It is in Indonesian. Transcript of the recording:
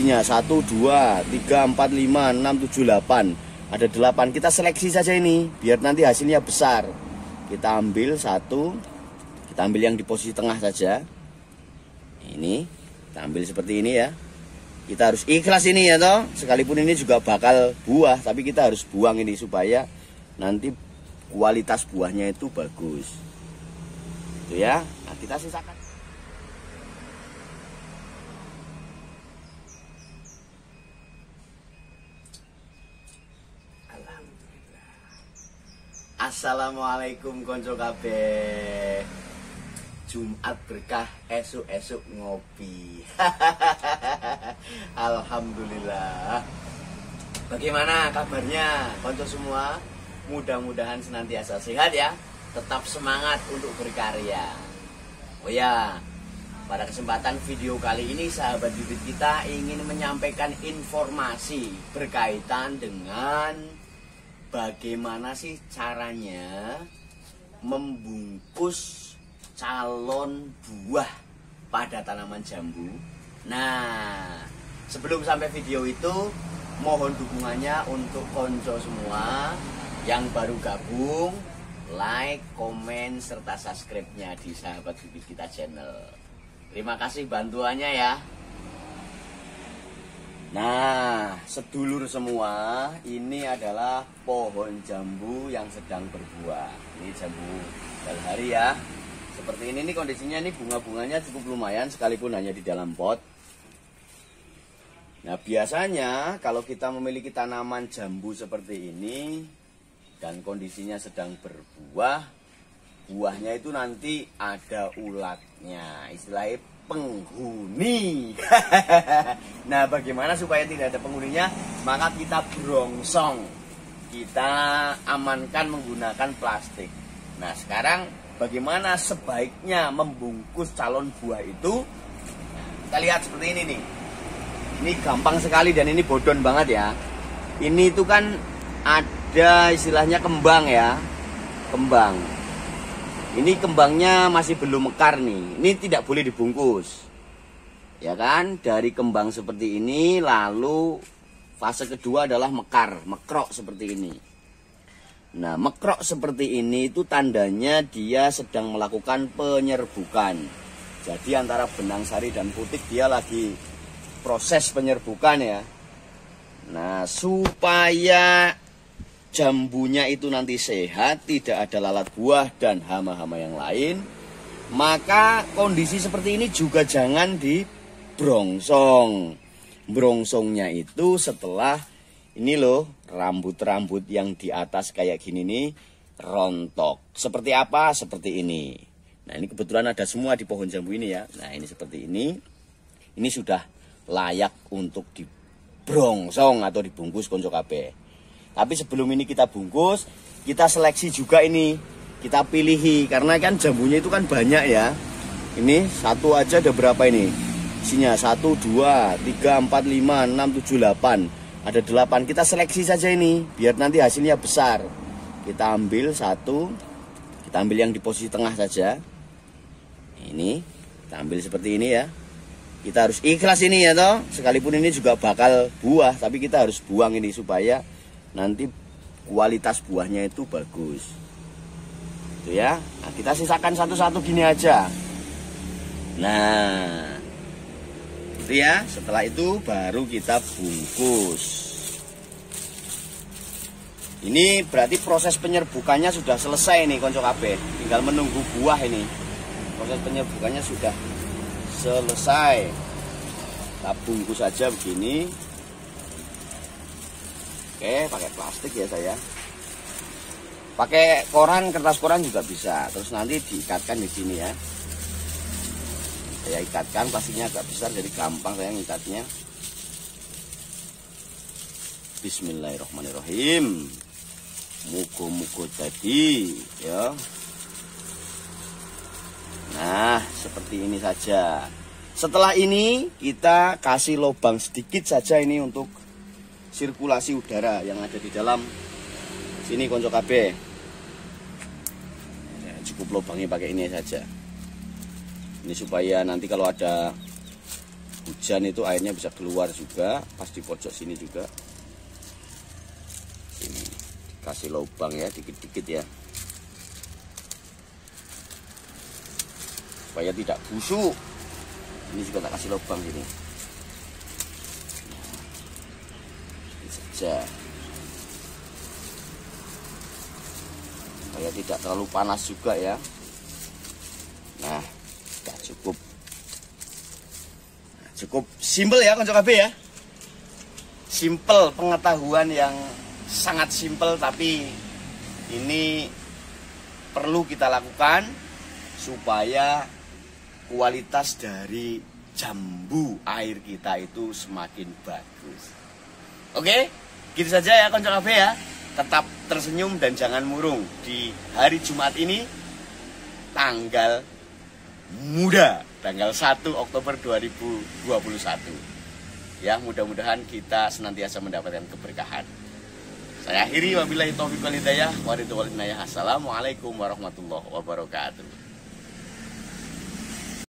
isinya 1, 2, 3, 4, 5, 6, 7, 8. Ada 8. Kita seleksi saja ini biar nanti hasilnya besar. Kita ambil satu, kita ambil yang di posisi tengah saja. Ini kita ambil seperti ini ya. Kita harus ikhlas ini ya toh. Sekalipun ini juga bakal buah, tapi kita harus buang ini supaya nanti kualitas buahnya itu bagus. Itu ya. Nah, kita sisakan. Assalamualaikum konco kabeh. Jumat berkah, esuk-esuk ngopi. Alhamdulillah. Bagaimana kabarnya konco semua? Mudah-mudahan senantiasa sehat ya. Tetap semangat untuk berkarya. Oh ya, pada kesempatan video kali ini sahabat bibit kita ingin menyampaikan informasi berkaitan dengan bagaimana sih caranya membungkus calon buah pada tanaman jambu. Nah, sebelum sampai video itu, mohon dukungannya untuk konco semua yang baru gabung, like, komen, serta subscribe-nya di sahabat bibit kita channel. Terima kasih bantuannya ya. Nah, sedulur semua, ini adalah pohon jambu yang sedang berbuah. Ini jambu dalhari ya. Seperti ini nih kondisinya, nih bunga-bunganya cukup lumayan sekalipun hanya di dalam pot. Nah, biasanya kalau kita memiliki tanaman jambu seperti ini dan kondisinya sedang berbuah, buahnya itu nanti ada ulatnya, istilahnya penghuni. Nah, bagaimana supaya tidak ada penghuninya? Maka kita brongsong, kita amankan menggunakan plastik. Nah, sekarang bagaimana sebaiknya membungkus calon buah itu? Kita lihat seperti ini nih. Ini gampang sekali dan ini bodon banget ya. Ini itu kan ada istilahnya kembang ya, kembang. Ini kembangnya masih belum mekar nih. Ini tidak boleh dibungkus. Ya kan? Dari kembang seperti ini lalu fase kedua adalah mekar, mekrok seperti ini. Nah, mekrok seperti ini itu tandanya dia sedang melakukan penyerbukan. Jadi antara benang sari dan putik dia lagi proses penyerbukan ya. Nah, supaya jambunya itu nanti sehat, tidak ada lalat buah dan hama-hama yang lain, maka kondisi seperti ini juga jangan dibrongsong. Brongsongnya itu setelah ini loh, rambut-rambut yang di atas kayak gini nih rontok. Seperti apa? Seperti ini. Nah, ini kebetulan ada semua di pohon jambu ini ya. Nah, ini seperti ini. Ini sudah layak untuk dibrongsong atau dibungkus konco kabeh. Tapi sebelum ini kita bungkus, kita seleksi juga ini. Kita pilihi, karena kan jambunya itu kan banyak ya. Ini satu aja ada berapa ini? Isinya 1, 2, 3, 4, 5, 6, 7, 8. Ada 8. Kita seleksi saja ini, biar nanti hasilnya besar. Kita ambil satu, kita ambil yang di posisi tengah saja. Ini, kita ambil seperti ini ya. Kita harus ikhlas ini ya toh. Sekalipun ini juga bakal buah, tapi kita harus buang ini supaya nanti kualitas buahnya itu bagus. Itu ya. Nah, kita sisakan satu-satu gini aja. Nah, itu ya. Setelah itu baru kita bungkus. Ini berarti proses penyerbukannya sudah selesai nih konco kabeh. Tinggal menunggu buah ini. Proses penyerbukannya sudah selesai. Kita bungkus saja begini. Oke, pakai plastik ya saya. Pakai koran, kertas koran juga bisa. Terus nanti diikatkan di sini ya. Saya ikatkan, plastiknya agak besar jadi gampang saya ngikatnya. Bismillahirrahmanirrahim. Mugo-mugo tadi ya. Nah, seperti ini saja. Setelah ini kita kasih lubang sedikit saja ini untuk sirkulasi udara yang ada di dalam sini konco kabeh. Ya, cukup lubangnya pakai ini saja. Ini supaya nanti kalau ada hujan itu airnya bisa keluar juga. Pas di pojok sini juga. Sini kasih lubang ya, dikit-dikit ya, supaya tidak busuk. Ini juga tak kasih lubang sini. Ini saja, supaya tidak terlalu panas juga ya. Nah, sudah cukup. Nah, cukup simpel ya konco KB ya. Simpel, pengetahuan yang sangat simpel, tapi ini perlu kita lakukan supaya kualitas dari jambu air kita itu semakin bagus. Oke, gitu saja ya konco KB ya. Tetap tersenyum dan jangan murung di hari Jumat ini, tanggal muda, tanggal 1 Oktober 2021. Ya, mudah-mudahan kita senantiasa mendapatkan keberkahan. Saya akhiri, wabillahi taufiq wal hidayah. Assalamualaikum warahmatullahi wabarakatuh.